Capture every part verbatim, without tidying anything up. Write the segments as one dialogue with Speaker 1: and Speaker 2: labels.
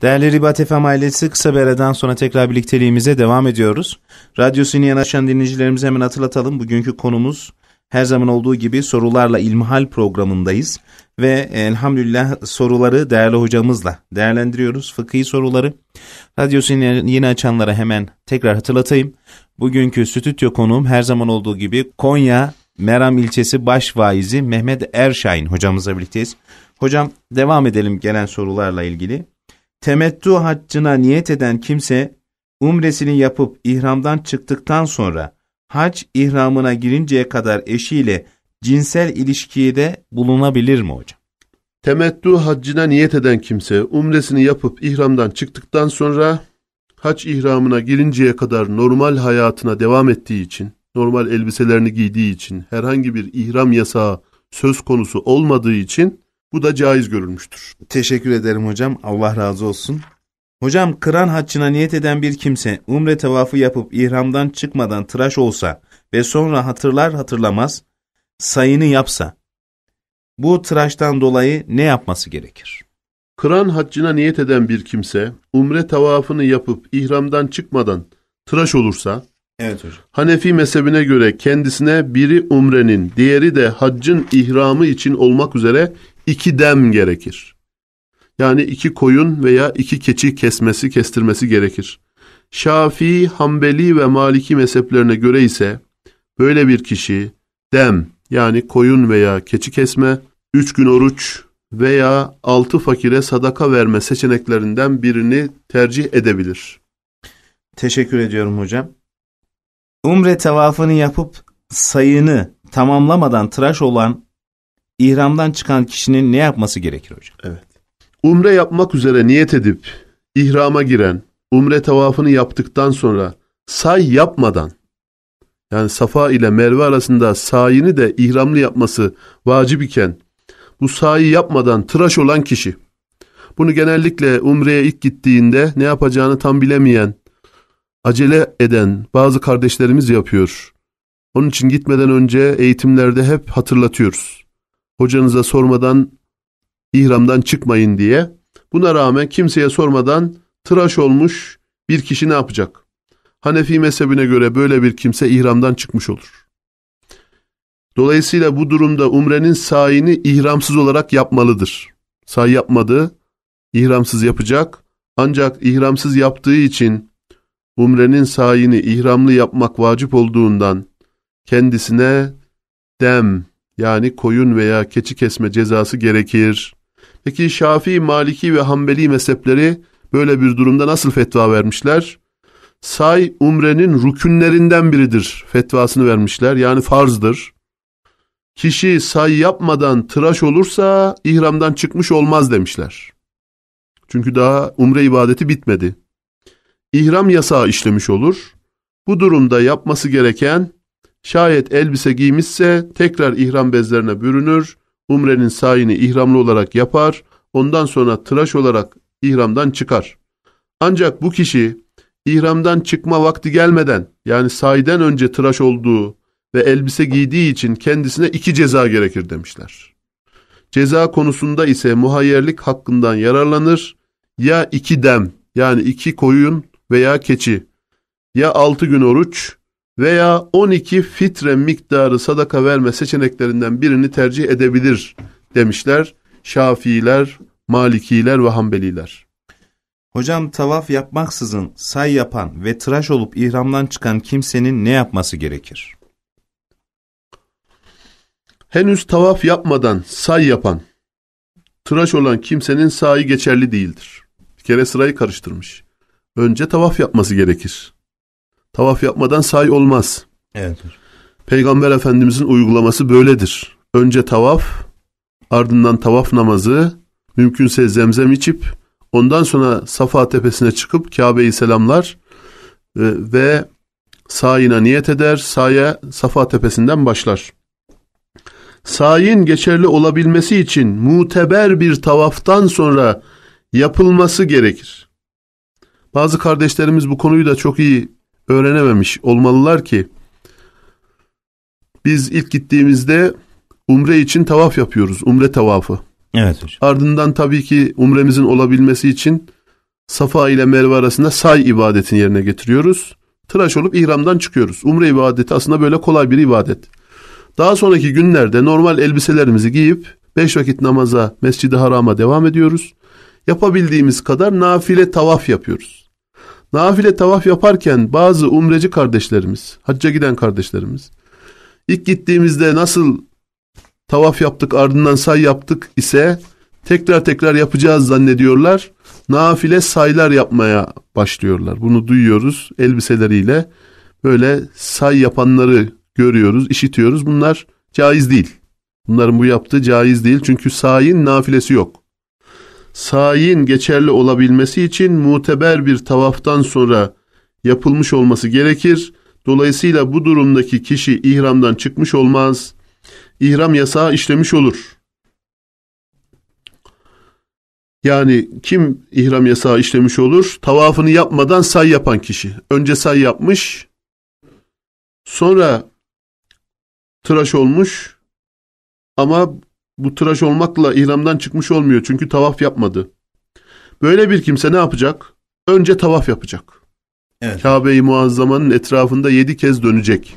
Speaker 1: Değerli Ribat F M ailesi, kısa bir aradan sonra tekrar birlikteliğimize devam ediyoruz. Radyosunu yanaşan dinleyicilerimize hemen hatırlatalım. Bugünkü konumuz her zaman olduğu gibi sorularla İlmihal programındayız. Ve elhamdülillah soruları değerli hocamızla değerlendiriyoruz. Fıkhi soruları. Radyosunu yeni açanlara hemen tekrar hatırlatayım. Bugünkü stüdyo konuğum her zaman olduğu gibi Konya Meram ilçesi Başvaizi Mehmet Erşahin hocamızla birlikteyiz. Hocam, devam edelim gelen sorularla ilgili. Temettü haccına niyet eden kimse umresini yapıp ihramdan çıktıktan sonra hac ihramına girinceye kadar eşiyle cinsel ilişkide bulunabilir mi hocam?
Speaker 2: Temettü haccına niyet eden kimse umresini yapıp ihramdan çıktıktan sonra hac ihramına girinceye kadar normal hayatına devam ettiği için, normal elbiselerini giydiği için, herhangi bir ihram yasağı söz konusu olmadığı için bu da caiz görülmüştür.
Speaker 1: Teşekkür ederim hocam. Allah razı olsun. Hocam, kıran haccına niyet eden bir kimse umre tavafı yapıp ihramdan çıkmadan tıraş olsa ve sonra hatırlar hatırlamaz sayını yapsa, bu tıraştan dolayı ne yapması gerekir?
Speaker 2: Kıran haccına niyet eden bir kimse umre tavafını yapıp ihramdan çıkmadan tıraş olursa,
Speaker 1: evet hocam,
Speaker 2: Hanefi mezhebine göre kendisine biri umrenin, diğeri de haccın ihramı için olmak üzere iki dem gerekir. Yani iki koyun veya iki keçi kesmesi, kestirmesi gerekir. Şafii, Hanbeli ve Maliki mezheplerine göre ise böyle bir kişi dem, yani koyun veya keçi kesme, üç gün oruç veya altı fakire sadaka verme seçeneklerinden birini tercih edebilir.
Speaker 1: Teşekkür ediyorum hocam. Umre tavafını yapıp sayını tamamlamadan tıraş olan ihramdan çıkan kişinin ne yapması gerekir hocam?
Speaker 2: Evet. Umre yapmak üzere niyet edip ihrama giren, umre tavafını yaptıktan sonra say yapmadan, yani Safa ile Merve arasında sayını da ihramlı yapması vacip iken, bu sayı yapmadan tıraş olan kişi, bunu genellikle umreye ilk gittiğinde ne yapacağını tam bilemeyen, acele eden bazı kardeşlerimiz yapıyor. Onun için gitmeden önce eğitimlerde hep hatırlatıyoruz. Hocanıza sormadan ihramdan çıkmayın diye. Buna rağmen kimseye sormadan tıraş olmuş bir kişi ne yapacak? Hanefi mezhebine göre böyle bir kimse ihramdan çıkmış olur. Dolayısıyla bu durumda umrenin sayını ihramsız olarak yapmalıdır. Say yapmadı, ihramsız yapacak. Ancak ihramsız yaptığı için umrenin sayını ihramlı yapmak vacip olduğundan kendisine dem, yani koyun veya keçi kesme cezası gerekir. Peki Şafii, Maliki ve Hanbeli mezhepleri böyle bir durumda nasıl fetva vermişler? Say umrenin rükünlerinden biridir fetvasını vermişler. Yani farzdır. Kişi say yapmadan tıraş olursa ihramdan çıkmış olmaz demişler. Çünkü daha umre ibadeti bitmedi. İhram yasağı işlemiş olur. Bu durumda yapması gereken, şayet elbise giymişse tekrar ihram bezlerine bürünür, umrenin sayını ihramlı olarak yapar, ondan sonra tıraş olarak ihramdan çıkar. Ancak bu kişi ihramdan çıkma vakti gelmeden, yani sayden önce tıraş olduğu ve elbise giydiği için kendisine iki ceza gerekir demişler. Ceza konusunda ise muhayyerlik hakkından yararlanır, ya iki dem, yani iki koyun veya keçi, ya altı gün oruç veya on iki fitre miktarı sadaka verme seçeneklerinden birini tercih edebilir demişler Şafiiler, Malikiler ve Hanbeliler.
Speaker 1: Hocam, tavaf yapmaksızın say yapan ve tıraş olup ihramdan çıkan kimsenin ne yapması gerekir?
Speaker 2: Henüz tavaf yapmadan say yapan, tıraş olan kimsenin sayı geçerli değildir. Bir kere sırayı karıştırmış. Önce tavaf yapması gerekir. Tavaf yapmadan say olmaz.
Speaker 1: Evet.
Speaker 2: Peygamber Efendimizin uygulaması böyledir. Önce tavaf, ardından tavaf namazı, mümkünse zemzem içip, ondan sonra Safa tepesine çıkıp Kabe'yi selamlar ve, ve sayına niyet eder, saya Safa tepesinden başlar. Sayin geçerli olabilmesi için muteber bir tavaftan sonra yapılması gerekir. Bazı kardeşlerimiz bu konuyu da çok iyi öğrenememiş olmalılar ki, biz ilk gittiğimizde umre için tavaf yapıyoruz, umre tavafı.
Speaker 1: Evet hocam.
Speaker 2: Ardından tabii ki umremizin olabilmesi için Safa ile Merve arasında say ibadetini yerine getiriyoruz. Tıraş olup ihramdan çıkıyoruz. Umre ibadeti aslında böyle kolay bir ibadet. Daha sonraki günlerde normal elbiselerimizi giyip beş vakit namaza, Mescid-i Haram'a devam ediyoruz. Yapabildiğimiz kadar nafile tavaf yapıyoruz. Nafile tavaf yaparken bazı umreci kardeşlerimiz, hacca giden kardeşlerimiz, ilk gittiğimizde nasıl tavaf yaptık ardından say yaptık ise tekrar tekrar yapacağız zannediyorlar. Nafile saylar yapmaya başlıyorlar. Bunu duyuyoruz elbiseleriyle. Böyle say yapanları görüyoruz, işitiyoruz. Bunlar caiz değil. Bunların bu yaptığı caiz değil. Çünkü sayin nafilesi yok. Sayin geçerli olabilmesi için muteber bir tavaftan sonra yapılmış olması gerekir. Dolayısıyla bu durumdaki kişi ihramdan çıkmış olmaz. İhram yasağı işlemiş olur. Yani kim ihram yasağı işlemiş olur? Tavafını yapmadan say yapan kişi. Önce say yapmış, sonra tıraş olmuş ama bu tıraş olmakla ihramdan çıkmış olmuyor çünkü tavaf yapmadı. Böyle bir kimse ne yapacak? Önce tavaf yapacak. Evet. Kabe-i Muazzama'nın etrafında yedi kez dönecek.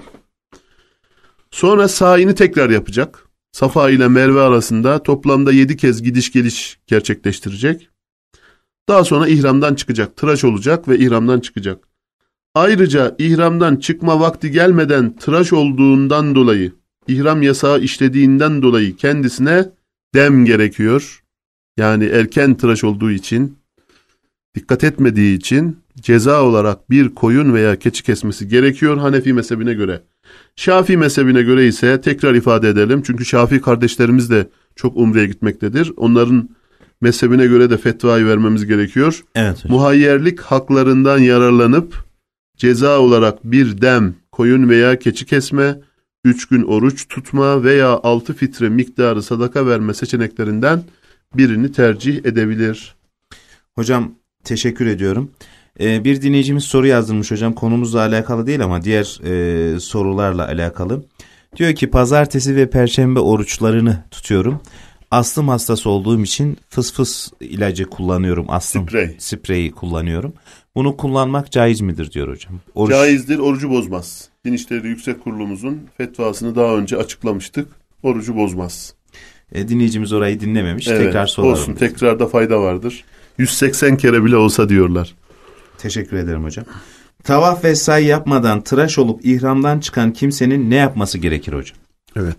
Speaker 2: Sonra sayini tekrar yapacak. Safa ile Merve arasında toplamda yedi kez gidiş geliş gerçekleştirecek. Daha sonra ihramdan çıkacak, tıraş olacak ve ihramdan çıkacak. Ayrıca ihramdan çıkma vakti gelmeden tıraş olduğundan dolayı, ihram yasağı işlediğinden dolayı kendisine dem gerekiyor. Yani erken tıraş olduğu için, dikkat etmediği için ceza olarak bir koyun veya keçi kesmesi gerekiyor Hanefi mezhebine göre. Şafii mezhebine göre ise tekrar ifade edelim. Çünkü Şafii kardeşlerimiz de çok umreye gitmektedir. Onların mezhebine göre de fetvayı vermemiz gerekiyor.
Speaker 1: Evet hocam.
Speaker 2: Muhayyerlik haklarından yararlanıp ceza olarak bir dem, koyun veya keçi kesme, üç gün oruç tutma veya altı fitre miktarı sadaka verme seçeneklerinden birini tercih edebilir.
Speaker 1: Hocam teşekkür ediyorum. Ee, bir dinleyicimiz soru yazdırmış hocam. Konumuzla alakalı değil ama diğer e, sorularla alakalı. Diyor ki pazartesi ve perşembe oruçlarını tutuyorum. Astım hastası olduğum için fıs fıs ilacı kullanıyorum. Astım
Speaker 2: Sprey.
Speaker 1: spreyi kullanıyorum. Bunu kullanmak caiz midir diyor hocam. Oruç...
Speaker 2: Caizdir, orucu bozmaz. Din İşleri Yüksek Kurulumuzun fetvasını daha önce açıklamıştık. Orucu bozmaz.
Speaker 1: E, dinleyicimiz orayı dinlememiş.
Speaker 2: Evet,
Speaker 1: tekrar soralım.
Speaker 2: Olsun, tekrarda fayda vardır. yüz seksen kere bile olsa diyorlar.
Speaker 1: Teşekkür ederim hocam. Tavaf ve say yapmadan tıraş olup ihramdan çıkan kimsenin ne yapması gerekir hocam?
Speaker 2: Evet.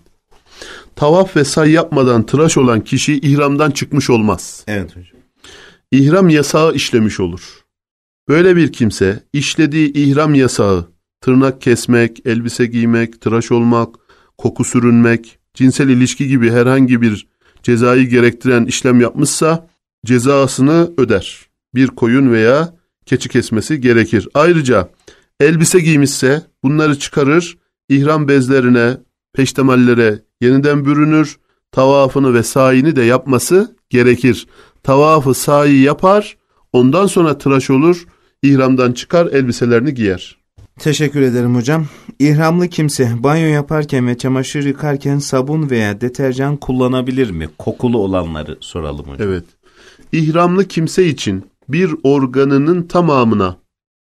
Speaker 2: Tavaf ve say yapmadan tıraş olan kişi ihramdan çıkmış olmaz.
Speaker 1: Evet hocam.
Speaker 2: İhram yasağı işlemiş olur. Böyle bir kimse işlediği ihram yasağı, tırnak kesmek, elbise giymek, tıraş olmak, koku sürünmek, cinsel ilişki gibi herhangi bir cezayı gerektiren işlem yapmışsa cezasını öder. Bir koyun veya keçi kesmesi gerekir. Ayrıca elbise giymişse bunları çıkarır, ihram bezlerine, peştemallere yeniden bürünür, tavafını ve sayini de yapması gerekir. Tavafı, sayi yapar, ondan sonra tıraş olur, ihramdan çıkar, elbiselerini giyer.
Speaker 1: Teşekkür ederim hocam. İhramlı kimse banyo yaparken ve çamaşır yıkarken sabun veya deterjan kullanabilir mi? Kokulu olanları soralım hocam.
Speaker 2: Evet. İhramlı kimse için bir organının tamamına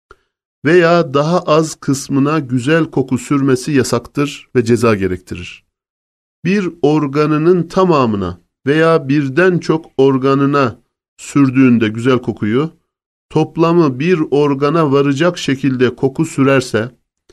Speaker 2: veya daha az kısmına güzel koku sürmesi yasaktır ve ceza gerektirir. Bir organının tamamına veya birden çok organına sürdüğünde güzel kokuyu, toplamı bir organa varacak şekilde koku sürerse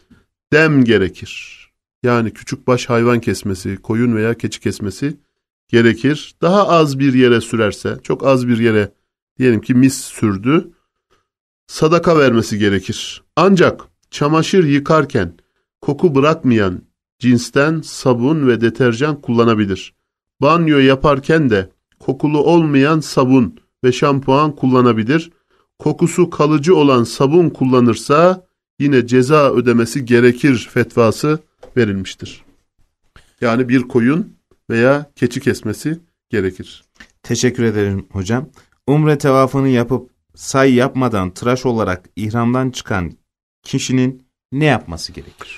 Speaker 2: dem gerekir. Yani küçükbaş hayvan kesmesi, koyun veya keçi kesmesi gerekir. Daha az bir yere sürerse, çok az bir yere, diyelim ki mis sürdü, sadaka vermesi gerekir. Ancak çamaşır yıkarken koku bırakmayan cinsten sabun ve deterjan kullanabilir. Banyo yaparken de kokulu olmayan sabun ve şampuan kullanabilir. Kokusu kalıcı olan sabun kullanırsa yine ceza ödemesi gerekir fetvası verilmiştir. Yani bir koyun veya keçi kesmesi gerekir.
Speaker 1: Teşekkür ederim hocam. Umre tevafını yapıp say yapmadan tıraş olarak ihramdan çıkan kişinin ne yapması gerekir?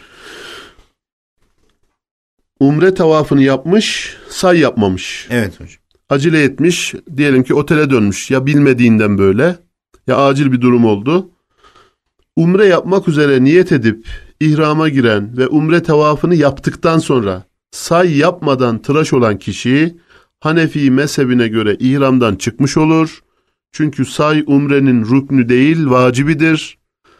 Speaker 2: Umre tavafını yapmış, say yapmamış.
Speaker 1: Evet hocam.
Speaker 2: Acele etmiş, diyelim ki otele dönmüş ya bilmediğinden böyle. ya acil bir durum oldu. Umre yapmak üzere niyet edip ihrama giren ve umre tavafını yaptıktan sonra say yapmadan tıraş olan kişi Hanefi mezhebine göre ihramdan çıkmış olur. Çünkü say umrenin rüknü değil, vacibidir.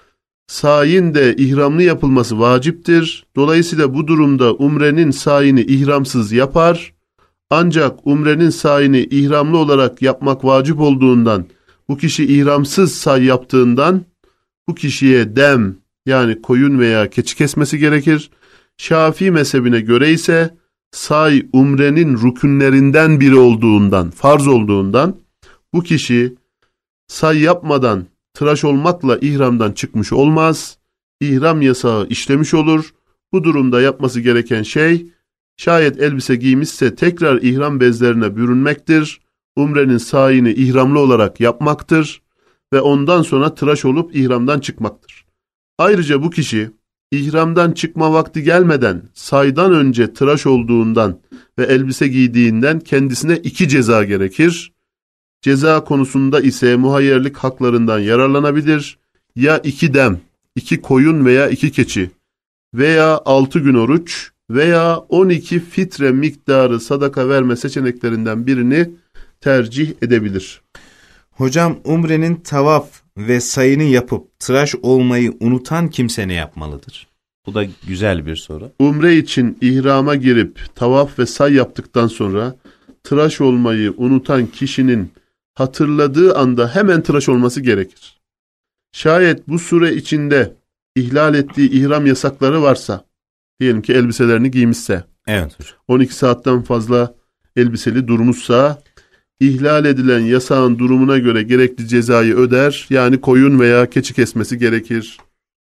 Speaker 2: Sayın de ihramlı yapılması vaciptir. Dolayısıyla bu durumda umrenin sayını ihramsız yapar. Ancak umrenin sayını ihramlı olarak yapmak vacip olduğundan, bu kişi ihramsız say yaptığından bu kişiye dem, yani koyun veya keçi kesmesi gerekir. Şafii mezhebine göre ise say umrenin rükünlerinden biri olduğundan, farz olduğundan bu kişi say yapmadan tıraş olmakla ihramdan çıkmış olmaz. İhram yasağı işlemiş olur. Bu durumda yapması gereken şey, şayet elbise giymişse tekrar ihram bezlerine bürünmektir. Umrenin sayını ihramlı olarak yapmaktır ve ondan sonra tıraş olup ihramdan çıkmaktır. Ayrıca bu kişi ihramdan çıkma vakti gelmeden saydan önce tıraş olduğundan ve elbise giydiğinden kendisine iki ceza gerekir. Ceza konusunda ise muhayyerlik haklarından yararlanabilir. Ya iki dem, iki koyun veya iki keçi veya altı gün oruç veya on iki fitre miktarı sadaka verme seçeneklerinden birini tercih edebilir.
Speaker 1: Hocam, umrenin tavaf ve sayını yapıp tıraş olmayı unutan kimse ne yapmalıdır? Bu da güzel bir soru.
Speaker 2: Umre için ihrama girip tavaf ve say yaptıktan sonra tıraş olmayı unutan kişinin hatırladığı anda hemen tıraş olması gerekir. Şayet bu süre içinde ihlal ettiği ihram yasakları varsa, diyelim ki elbiselerini giymişse,
Speaker 1: evet hocam,
Speaker 2: on iki saatten fazla elbiseli durmuşsa, ihlal edilen yasağın durumuna göre gerekli cezayı öder, yani koyun veya keçi kesmesi gerekir.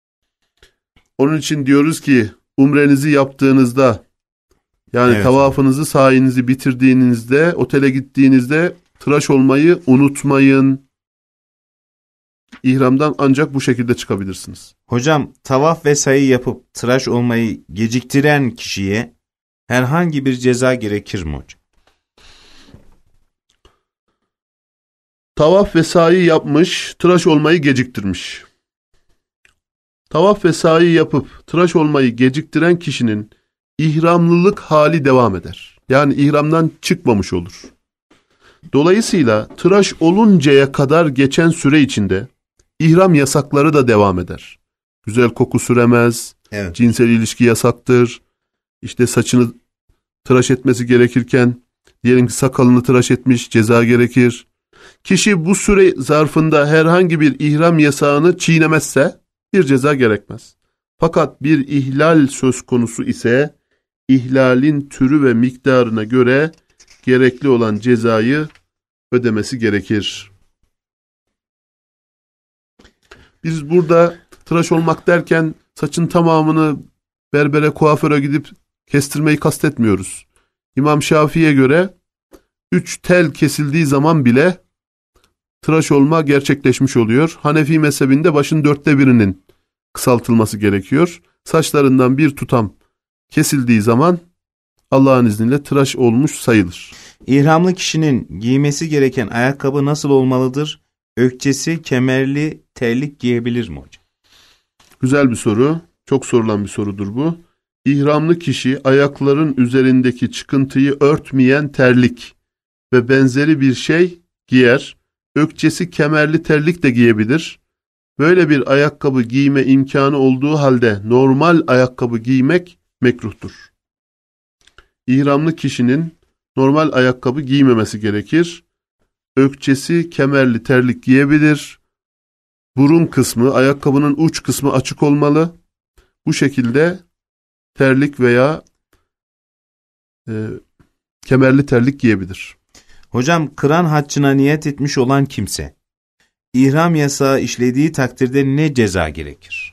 Speaker 2: Onun için diyoruz ki umrenizi yaptığınızda, yani evet, tavafınızı, sayinizi bitirdiğinizde, otele gittiğinizde tıraş olmayı unutmayın. İhramdan ancak bu şekilde çıkabilirsiniz.
Speaker 1: Hocam, tavaf ve sayı yapıp tıraş olmayı geciktiren kişiye herhangi bir ceza gerekir mi hocam?
Speaker 2: Tavaf ve sayı yapmış, tıraş olmayı geciktirmiş. Tavaf ve sayı yapıp tıraş olmayı geciktiren kişinin ihramlılık hali devam eder. Yani ihramdan çıkmamış olur. Dolayısıyla tıraş oluncaya kadar geçen süre içinde ihram yasakları da devam eder. Güzel koku süremez, evet, cinsel ilişki yasaktır, işte saçını tıraş etmesi gerekirken diyelim ki sakalını tıraş etmiş, ceza gerekir. Kişi bu süre zarfında herhangi bir ihram yasağını çiğnemezse bir ceza gerekmez. Fakat bir ihlal söz konusu ise ihlalin türü ve miktarına göre gerekli olan cezayı ödemesi gerekir. Biz burada tıraş olmak derken saçın tamamını berbere, kuaföre gidip kestirmeyi kastetmiyoruz. İmam Şafii'ye göre üç tel kesildiği zaman bile tıraş olma gerçekleşmiş oluyor. Hanefi mezhebinde başın dörtte birinin kısaltılması gerekiyor. Saçlarından bir tutam kesildiği zaman Allah'ın izniyle tıraş olmuş sayılır.
Speaker 1: İhramlı kişinin giymesi gereken ayakkabı nasıl olmalıdır? Ökçesi, kemerli, terlik giyebilir mi hocam?
Speaker 2: Güzel bir soru. Çok sorulan bir sorudur bu. İhramlı kişi ayakların üzerindeki çıkıntıyı örtmeyen terlik ve benzeri bir şey giyer. Ökçesi, kemerli terlik de giyebilir. Böyle bir ayakkabı giyme imkanı olduğu halde normal ayakkabı giymek mekruhtur. İhramlı kişinin normal ayakkabı giymemesi gerekir. Ökçesi, kemerli terlik giyebilir. Burun kısmı, ayakkabının uç kısmı açık olmalı. Bu şekilde terlik veya e, kemerli terlik giyebilir.
Speaker 1: Hocam, kıran haccına niyet etmiş olan kimse, ihram yasağı işlediği takdirde ne ceza gerekir?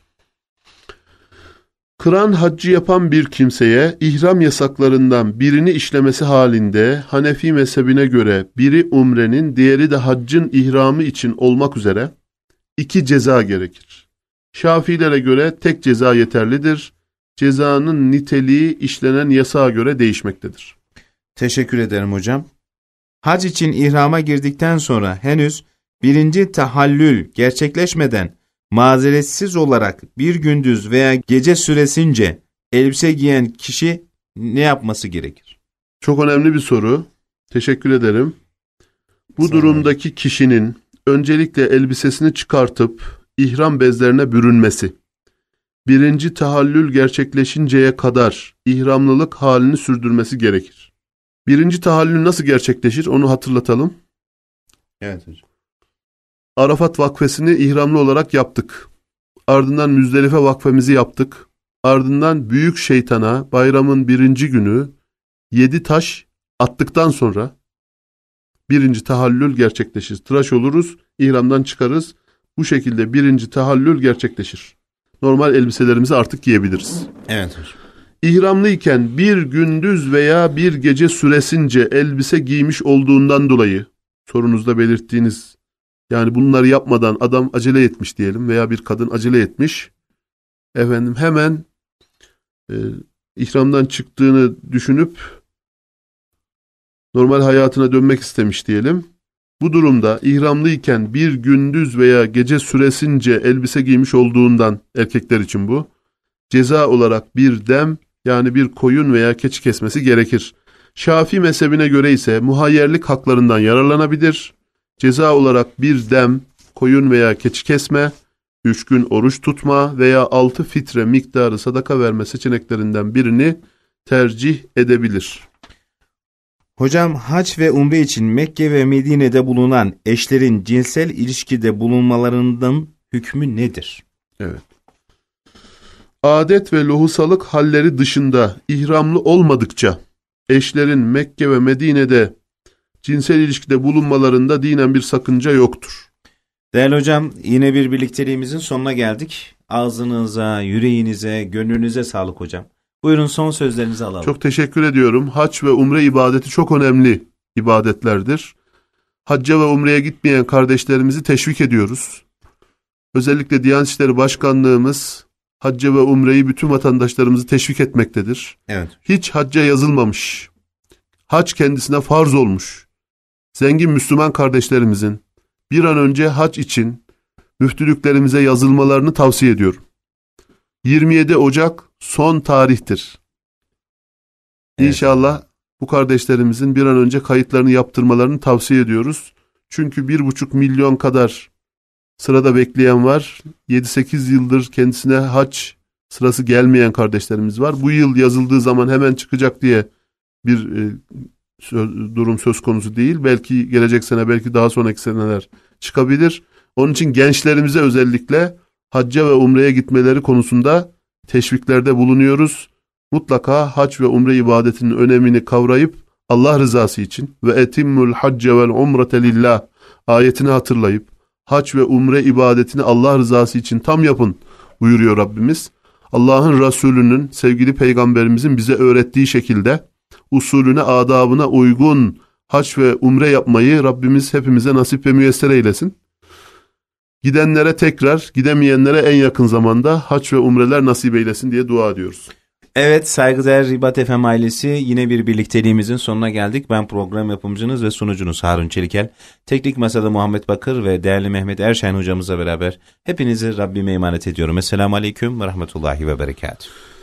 Speaker 2: Kıran haccı yapan bir kimseye ihram yasaklarından birini işlemesi halinde Hanefi mezhebine göre biri umrenin, diğeri de haccın ihramı için olmak üzere iki ceza gerekir. Şafilere göre tek ceza yeterlidir. Cezanın niteliği işlenen yasağa göre değişmektedir.
Speaker 1: Teşekkür ederim hocam. Hac için ihrama girdikten sonra henüz birinci tahallül gerçekleşmeden mazeretsiz olarak bir gündüz veya gece süresince elbise giyen kişi ne yapması gerekir?
Speaker 2: Çok önemli bir soru. Teşekkür ederim. Bu durumdaki kişinin öncelikle elbisesini çıkartıp ihram bezlerine bürünmesi, birinci tahallül gerçekleşinceye kadar ihramlılık halini sürdürmesi gerekir. Birinci tahallül nasıl gerçekleşir onu hatırlatalım.
Speaker 1: Evet hocam.
Speaker 2: Arafat vakfesini ihramlı olarak yaptık. Ardından Müzdelife vakfemizi yaptık. Ardından büyük şeytana bayramın birinci günü yedi taş attıktan sonra birinci tahallül gerçekleşir. Tıraş oluruz, ihramdan çıkarız. Bu şekilde birinci tahallül gerçekleşir. Normal elbiselerimizi artık giyebiliriz.
Speaker 1: Evet hocam.
Speaker 2: İhramlıyken bir gündüz veya bir gece süresince elbise giymiş olduğundan dolayı sorunuzda belirttiğiniz, yani bunları yapmadan adam acele etmiş diyelim veya bir kadın acele etmiş. Efendim hemen e, ihramdan çıktığını düşünüp normal hayatına dönmek istemiş diyelim. Bu durumda ihramlıyken bir gündüz veya gece süresince elbise giymiş olduğundan, erkekler için bu, ceza olarak bir dem, yani bir koyun veya keçi kesmesi gerekir. Şafii mezhebine göre ise muhayyerlik haklarından yararlanabilir. Ceza olarak bir dem, koyun veya keçi kesme, üç gün oruç tutma veya altı fitre miktarı sadaka verme seçeneklerinden birini tercih edebilir.
Speaker 1: Hocam, hac ve umre için Mekke ve Medine'de bulunan eşlerin cinsel ilişkide bulunmalarının hükmü nedir?
Speaker 2: Evet. Adet ve lohusalık halleri dışında ihramlı olmadıkça eşlerin Mekke ve Medine'de cinsel ilişkide bulunmalarında dinen bir sakınca yoktur.
Speaker 1: Değerli hocam, yine bir birlikteliğimizin sonuna geldik. Ağzınıza, yüreğinize, gönlünüze sağlık hocam. Buyurun, son sözlerinizi alalım.
Speaker 2: Çok teşekkür ediyorum. Hac ve umre ibadeti çok önemli ibadetlerdir. Hacca ve umreye gitmeyen kardeşlerimizi teşvik ediyoruz. Özellikle Diyanet İşleri Başkanlığımız hacca ve umreyi bütün vatandaşlarımızı teşvik etmektedir.
Speaker 1: Evet.
Speaker 2: Hiç hacca yazılmamış, hac kendisine farz olmuş zengin Müslüman kardeşlerimizin bir an önce hac için müftülüklerimize yazılmalarını tavsiye ediyorum. yirmi yedi Ocak son tarihtir. Evet. İnşallah bu kardeşlerimizin bir an önce kayıtlarını yaptırmalarını tavsiye ediyoruz. Çünkü bir buçuk milyon kadar sırada bekleyen var. yedi sekiz yıldır kendisine hac sırası gelmeyen kardeşlerimiz var. Bu yıl yazıldığı zaman hemen çıkacak diye bir e, sö- durum söz konusu değil. Belki gelecek sene, belki daha sonraki seneler çıkabilir. Onun için gençlerimize özellikle hacca ve umreye gitmeleri konusunda teşviklerde bulunuyoruz. Mutlaka hac ve umre ibadetinin önemini kavrayıp Allah rızası için ve etimmul hacce vel umrete lillah ayetini hatırlayıp hac ve umre ibadetini Allah rızası için tam yapın buyuruyor Rabbimiz. Allah'ın Resulü'nün, sevgili peygamberimizin bize öğrettiği şekilde usulüne, adabına uygun hac ve umre yapmayı Rabbimiz hepimize nasip ve müyesser eylesin. Gidenlere tekrar, gidemeyenlere en yakın zamanda hac ve umreler nasip eylesin diye dua ediyoruz.
Speaker 1: Evet, saygıdeğer Ribat F M ailesi, yine bir birlikteliğimizin sonuna geldik. Ben program yapımcınız ve sunucunuz Harun Çelikel. Teknik Masada Muhammed Bakır ve değerli Mehmet Erşen hocamızla beraber hepinizi Rabbime emanet ediyorum. Esselamu Aleyküm ve Rahmetullahi ve Berekatuhu.